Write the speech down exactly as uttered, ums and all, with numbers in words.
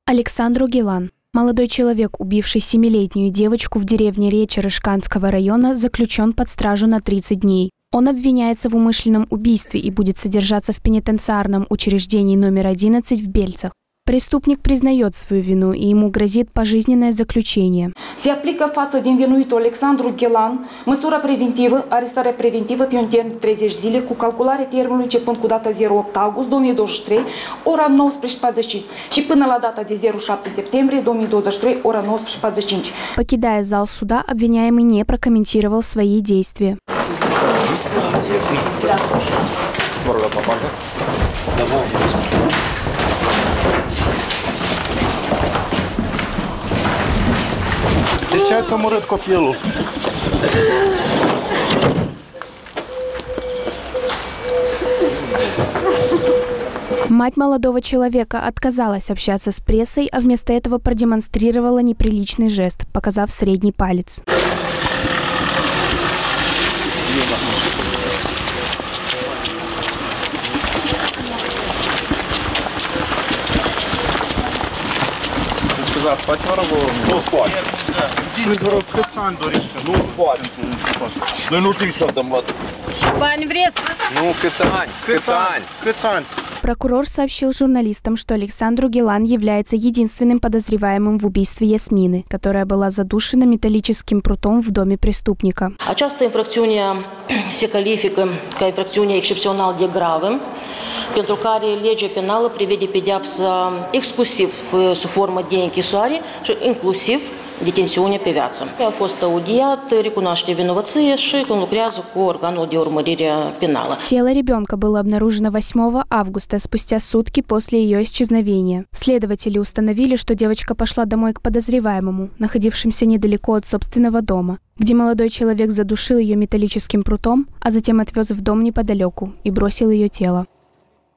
Александру Гелан. Молодой человек, убивший семилетнюю девочку в деревне Речи Рышканского района, заключен под стражу на тридцать дней. Он обвиняется в умышленном убийстве и будет содержаться в пенитенциарном учреждении номер одиннадцать в Бельцах. Преступник признает свою вину, и ему грозит пожизненное заключение. Se aplică față din vinuitul Alexandru Ghelan măsura preventivă, arestare preventivă pe un termen de treizeci zile cu calculare termenului începând cu data zero opt august două mii douăzeci și trei, ora nouăsprezece patruzeci și cinci și până la data de zero șapte septembrie două mii douăzeci și trei, ora nouăsprezece patruzeci și cinci. Покидая зал суда, обвиняемый не прокомментировал свои действия. De ce ați omorât copilul? Мать молодого человека отказалась общаться с прессой, а вместо этого продемонстрировала неприличный жест, показав средний палец. Сказав, спать воробовым? Nu spate. Vă rog, câți ani doriți? Nu spate. Noi nu știm să dăm bătă. Bani vreți? Nu, câți ani? Câți ani? Câți ani? Прокурор сообщил журналистам, что Александру Гелан является единственным подозреваемым в убийстве Ясмины, которая была задушена металлическим прутом в doме преступника. Această infracțiune se califică ca infracțiune excepțional de gravă, pentru care legea penală prevede pedeapsă exclusiv sub formă de închisoare și inclusiv detențiune pe viață. A fost audiat, recunoaște vinovăție și conlucrează cu organul de urmărire penală. Тело ребенка было обнаружено восьмого августа, спустя сутки после ее исчезновения. Следователи установили, что девочка пошла домой к подозреваемому, находившимся недалеко от собственного дома, где молодой человек задушил ее металлическим прутом, а затем отвез в дом неподалеку и бросил ее тело.